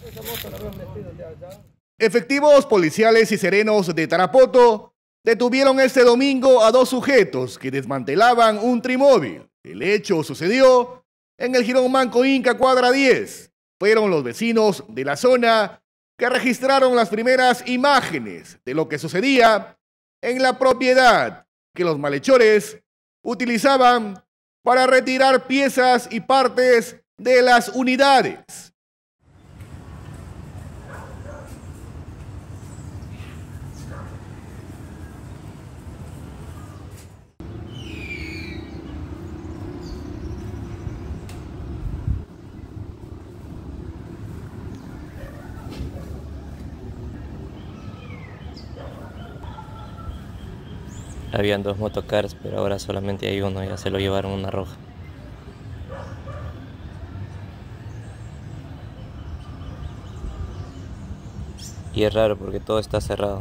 Efectivos policiales y serenos de Tarapoto detuvieron este domingo a dos sujetos que desmantelaban un trimóvil. El hecho sucedió en el Jirón Manco Inca, cuadra 10. Fueron los vecinos de la zona que registraron las primeras imágenes de lo que sucedía en la propiedad que los malhechores utilizaban para retirar piezas y partes de las unidades. Habían dos motocars, pero ahora solamente hay uno, ya se lo llevaron una roja. Y es raro porque todo está cerrado.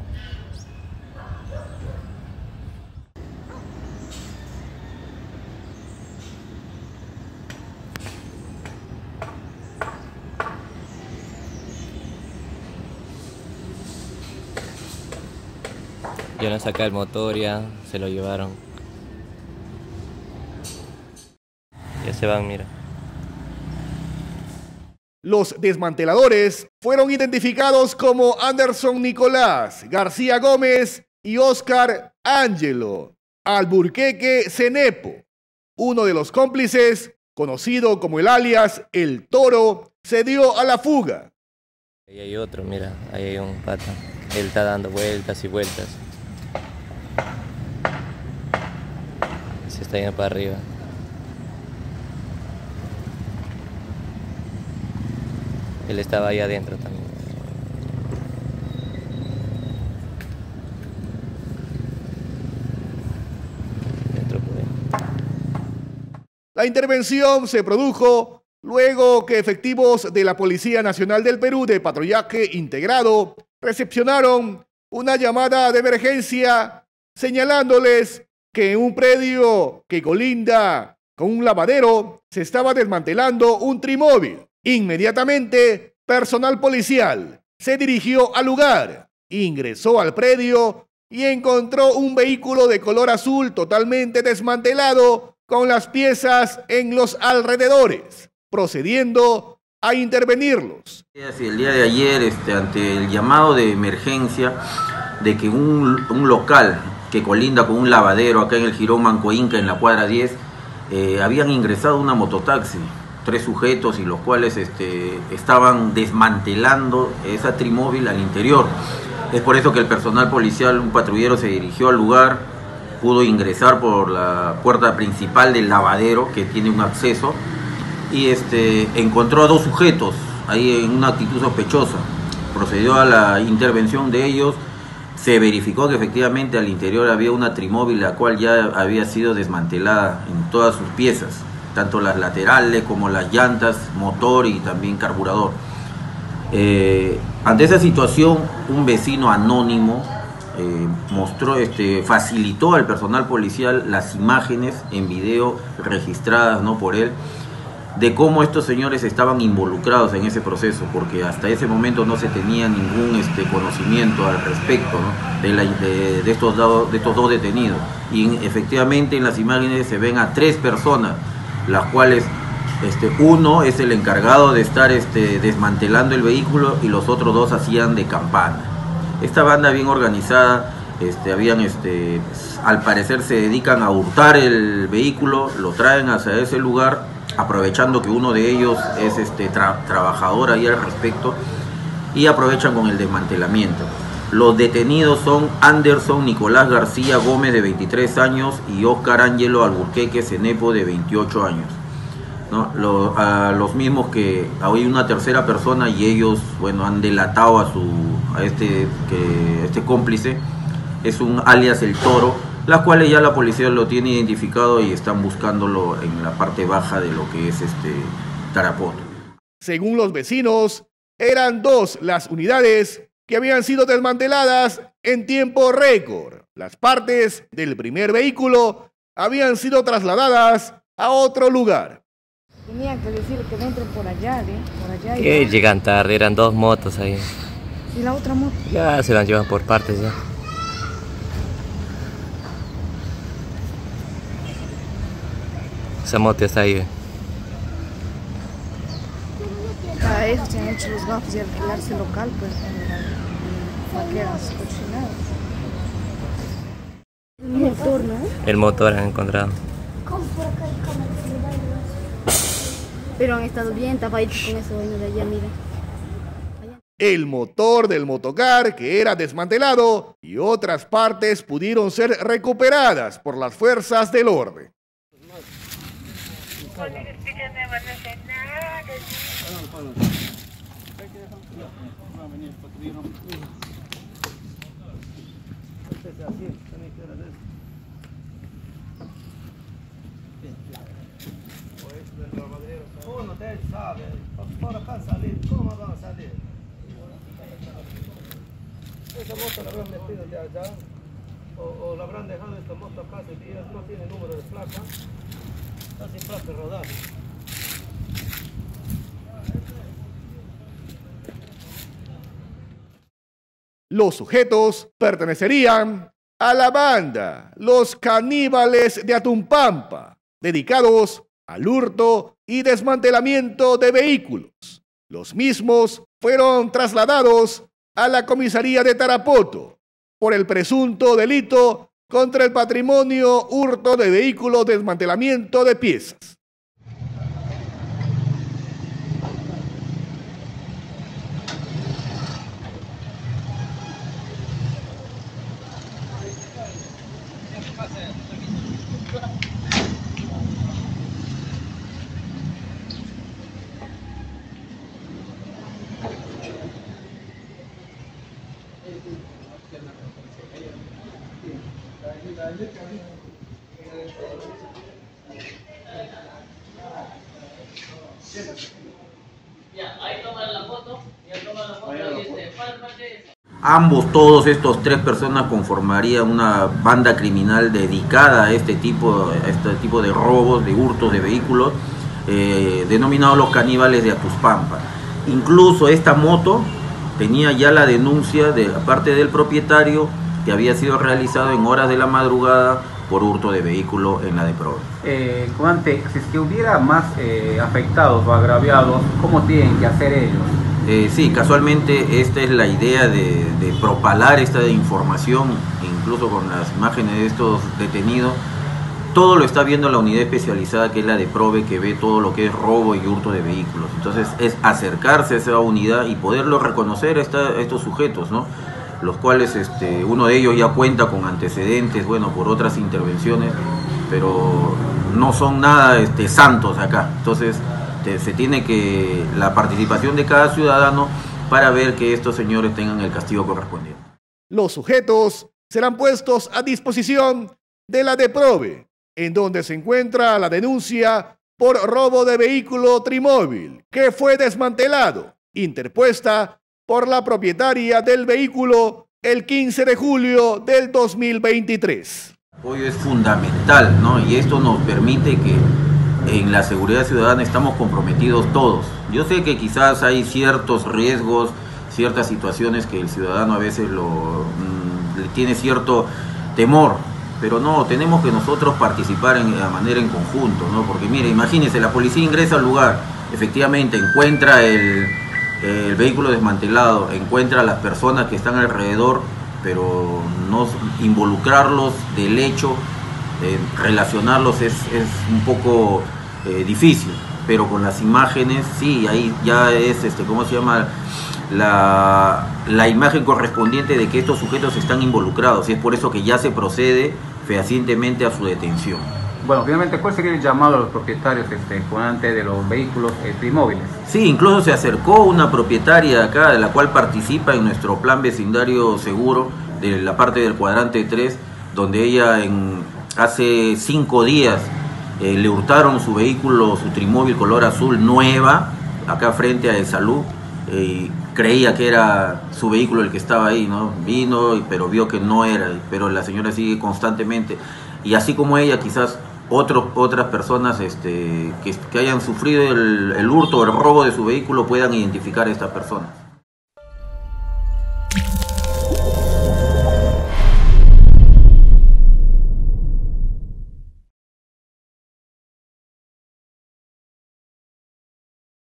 Ya no saca el motor, ya se lo llevaron. Ya se van, mira. Los desmanteladores fueron identificados como Anderson Nicolás García Gómez y Oscar Ángelo Alburquerque Cenepo. Uno de los cómplices, conocido como el alias El Toro, se dio a la fuga. Ahí hay otro, mira, ahí hay un pata. Él está dando vueltas y vueltas. Se está yendo para arriba. Él estaba ahí adentro también. Dentro por ahí. La intervención se produjo luego que efectivos de la Policía Nacional del Perú de patrullaje integrado recepcionaron una llamada de emergencia señalándoles que en un predio que colinda con un lavadero se estaba desmantelando un trimóvil. Inmediatamente, personal policial se dirigió al lugar, ingresó al predio y encontró un vehículo de color azul totalmente desmantelado con las piezas en los alrededores, procediendo a intervenirlos. El día de ayer, ante el llamado de emergencia de que un local que colinda con un lavadero acá en el Jirón Manco Inca, en la cuadra 10, habían ingresado una mototaxi, 3 sujetos, y los cuales estaban desmantelando esa trimóvil al interior. Es por eso que el personal policial, un patrullero, se dirigió al lugar, pudo ingresar por la puerta principal del lavadero, que tiene un acceso, y encontró a 2 sujetos ahí en una actitud sospechosa. Procedió a la intervención de ellos. Se verificó que efectivamente al interior había una trimóvil, la cual ya había sido desmantelada en todas sus piezas, tanto las laterales como las llantas, motor y también carburador. Ante esa situación, un vecino anónimo facilitó al personal policial las imágenes en video registradas, ¿no?, por él, de cómo estos señores estaban involucrados en ese proceso, porque hasta ese momento no se tenía ningún conocimiento al respecto, ¿no?, de estos dos detenidos. Y efectivamente en las imágenes se ven a 3 personas, las cuales uno es el encargado de estar desmantelando el vehículo y los otros 2 hacían de campana. Esta banda bien organizada, al parecer se dedican a hurtar el vehículo, lo traen hacia ese lugar, aprovechando que uno de ellos es trabajador ahí al respecto, y aprovechan con el desmantelamiento. Los detenidos son Anderson Nicolás García Gómez, de 23 años, y Oscar Ángelo Alburquerque Cenepo, de 28 años, ¿no? Los mismos que hay una tercera persona, y ellos, bueno, han delatado a este cómplice, es un alias El Toro, las cuales ya la policía lo tiene identificado y están buscándolo en la parte baja de lo que es Tarapoto. Según los vecinos, eran 2 las unidades que habían sido desmanteladas en tiempo récord. Las partes del primer vehículo habían sido trasladadas a otro lugar. Tenía que decir que no entren por allá, ¿eh? Por allá. Llegan tarde, eran 2 motos ahí. ¿Y la otra moto? Ya se las llevan por partes ya. Esa moto está ahí. Para eso se han hecho los gafos y alquilarse local, pues, para que las cochinadas. El motor, ¿no? El motor han encontrado. Pero han estado bien tapaditos con eso bueno de allá, mira. El motor del motocar que era desmantelado y otras partes pudieron ser recuperadas por las fuerzas del orden. Uno de ellos sabe, por acá salir, ¿cómo van a salir? Esa moto la habrán metido de allá, o la habrán dejado esta moto acá hace días, no tiene número de placa, está sin placa rodada. Los sujetos pertenecerían a la banda Los Caníbales de Atumpampa, dedicados al hurto y desmantelamiento de vehículos. Los mismos fueron trasladados a la comisaría de Tarapoto por el presunto delito contra el patrimonio, hurto de vehículos, desmantelamiento de piezas. Todos estos 3 personas conformarían una banda criminal dedicada a este tipo de robos, de hurtos de vehículos, denominados los Caníbales de Atumpampa. Incluso esta moto tenía ya la denuncia de parte del propietario que había sido realizado en horas de la madrugada por hurto de vehículo en la DEPROVE. Comandante, si es que hubiera más afectados o agraviados, ¿cómo tienen que hacer ellos? Sí, casualmente esta es la idea de propalar esta información, incluso con las imágenes de estos detenidos. Todo lo está viendo la unidad especializada que es la DEPROVE, que ve todo lo que es robo y hurto de vehículos. Entonces es acercarse a esa unidad y poderlo reconocer a estos sujetos, ¿no? Los cuales uno de ellos ya cuenta con antecedentes, bueno, por otras intervenciones, pero no son nada santos acá. Entonces se tiene que la participación de cada ciudadano para ver que estos señores tengan el castigo correspondiente. Los sujetos serán puestos a disposición de la DEPROVE, en donde se encuentra la denuncia por robo de vehículo trimóvil que fue desmantelado, interpuesta por la propietaria del vehículo el 15 de julio del 2023. El apoyo es fundamental, ¿no? Y esto nos permite que en la seguridad ciudadana estamos comprometidos todos. Yo sé que quizás hay ciertos riesgos, ciertas situaciones que el ciudadano a veces le tiene cierto temor, pero no, tenemos que nosotros participar de manera en conjunto, ¿no? Porque mire, imagínense, la policía ingresa al lugar, efectivamente encuentra el vehículo desmantelado, encuentra a las personas que están alrededor, pero no involucrarlos del hecho, relacionarlos es un poco difícil, pero con las imágenes sí, ahí ya es, ¿cómo se llama? La imagen correspondiente de que estos sujetos están involucrados, y es por eso que ya se procede fehacientemente a su detención. Bueno, finalmente, ¿cuál sería el llamado a los propietarios comandante de los vehículos trimóviles? Sí, incluso se acercó una propietaria acá, de la cual participa en nuestro plan vecindario seguro, de la parte del cuadrante 3, donde ella hace 5 días le hurtaron su vehículo, su trimóvil color azul nueva, acá frente a El Salud. Creía que era su vehículo el que estaba ahí, ¿no? Vino, pero vio que no era, pero la señora sigue constantemente, y así como ella, quizás otras personas que hayan sufrido el hurto o el robo de su vehículo puedan identificar a estas personas.